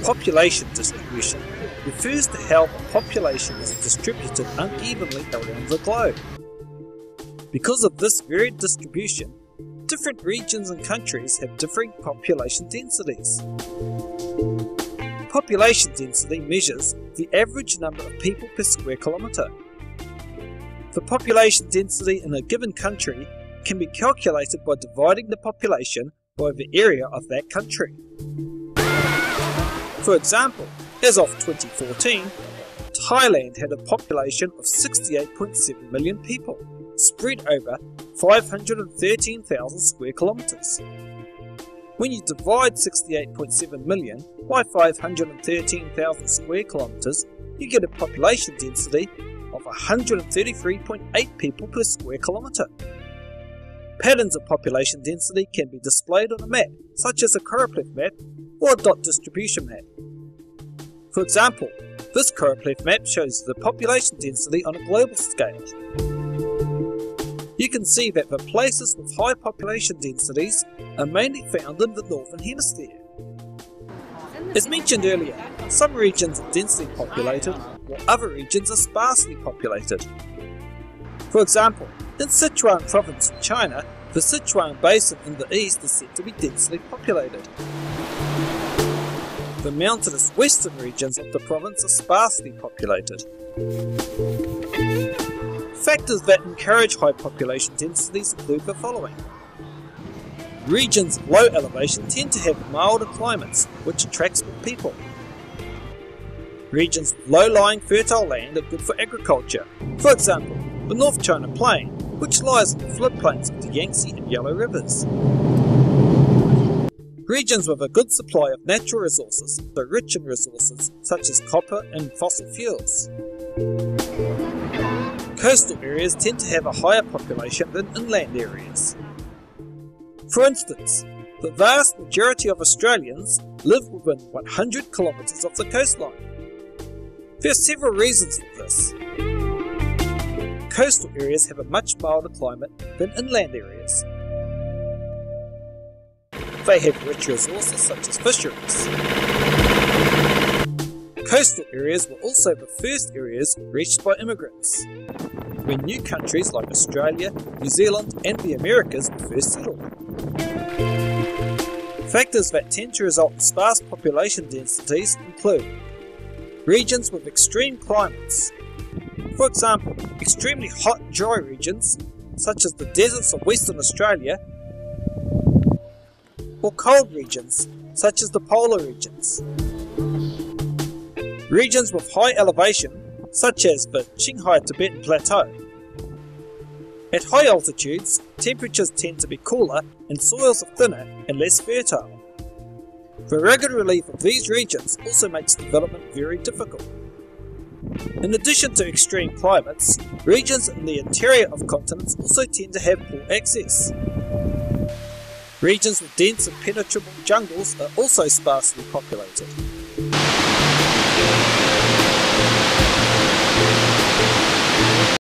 Population distribution refers to how the population is distributed unevenly around the globe. Because of this varied distribution, different regions and countries have differing population densities. Population density measures the average number of people per square kilometre. The population density in a given country can be calculated by dividing the population by the area of that country. For example, as of 2014, Thailand had a population of 68.7 million people, spread over 513,000 square kilometres. When you divide 68.7 million by 513,000 square kilometres, you get a population density of 133.8 people per square kilometre. Patterns of population density can be displayed on a map, such as a choropleth map or a dot distribution map. For example, this choropleth map shows the population density on a global scale. You can see that the places with high population densities are mainly found in the Northern Hemisphere. As mentioned earlier, some regions are densely populated, while other regions are sparsely populated. For example, in Sichuan province in China, the Sichuan basin in the east is said to be densely populated. The mountainous western regions of the province are sparsely populated. Factors that encourage high population densities include the following. Regions of low elevation tend to have milder climates, which attracts more people. Regions with low-lying fertile land are good for agriculture. For example, the North China Plain, which lies in the floodplains of the Yangtze and Yellow rivers. Regions with a good supply of natural resources are rich in resources such as copper and fossil fuels. Coastal areas tend to have a higher population than inland areas. For instance, the vast majority of Australians live within 100 kilometres of the coastline. There are several reasons for this. Coastal areas have a much milder climate than inland areas. They have rich resources such as fisheries. Coastal areas were also the first areas reached by immigrants, when new countries like Australia, New Zealand and the Americas were first settled. Factors that tend to result in sparse population densities include regions with extreme climates. For example, extremely hot and dry regions, such as the deserts of Western Australia, or cold regions, such as the polar regions. Regions with high elevation, such as the Qinghai Tibetan Plateau. At high altitudes, temperatures tend to be cooler and soils are thinner and less fertile. The rugged relief of these regions also makes development very difficult. In addition to extreme climates, regions in the interior of continents also tend to have poor access. Regions with dense and penetrable jungles are also sparsely populated.